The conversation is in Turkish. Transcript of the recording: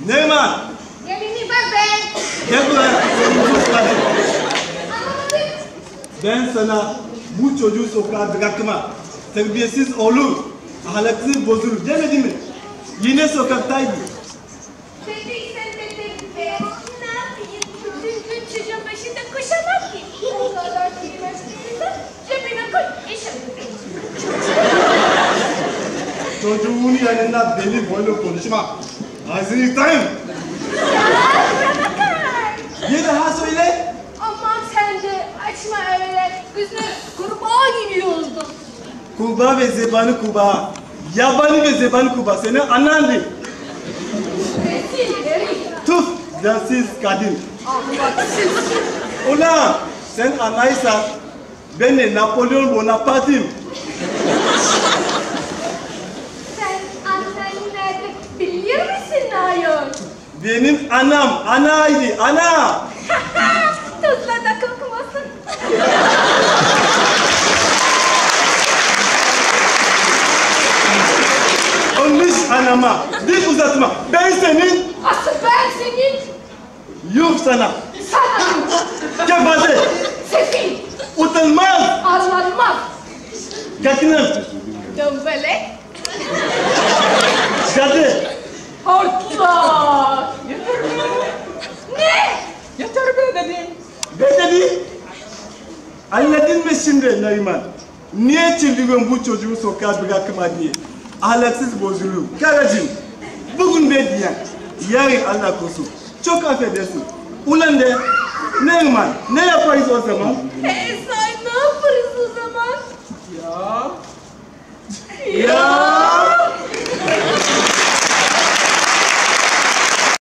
Neriman. Gelini bak ben. Gel buraya. Ben sana bu çocuğu sokağa bırakma. Terbiyesiz olur. Ahlaksız bozulur. Demedi mi? Yine sokaktaydı. Dediysen dedim be. Ne yapayım? Bütün gün çocuğun başında koşamam ki. O kadar kelimesinden cebine koy. İşim. Çocuğun yanında deli böyle konuşma. Ağzını yırtayım. Ya buna bakar. Bir daha söyle. Aman sen de açma öyle. Gözüne kurbağa gibi oldun. Kurbağa ve zebani kurbağa. Yabani ve zebani kurbağa. Senin anan değil. Rezil herif. Tuf. Densiz kadın. Ahlaksız. Ulan sen anaysan ben de Napolyon Bonaparte'yim. Sen anneni nerede biliyor musun ayol? Benim anam, anaydı, ana. Tuzla da kokmasın. Olmuş anama. Dil uzatma. Ben senin, Asıl ben senin. yok sana. Sana. Kefaze, Sefil. utanmaz, Arlanmaz. kaçınır, Dömbelek. cadı. Hortlak. Ne? Yeter be dedim. Ben dedi. Anladın mı şimdi Neriman? Niye çıldırıyorum bu çocuğu sokağa bırakma diye? Ahlaksız bozuluyor. Karacığım, bugün ben diyen, yarın Allah korusun. Çok affedersin. Ulan de, Neriman, ne yaparız o zaman? Say ne yaparız o zaman? Ya. Ya!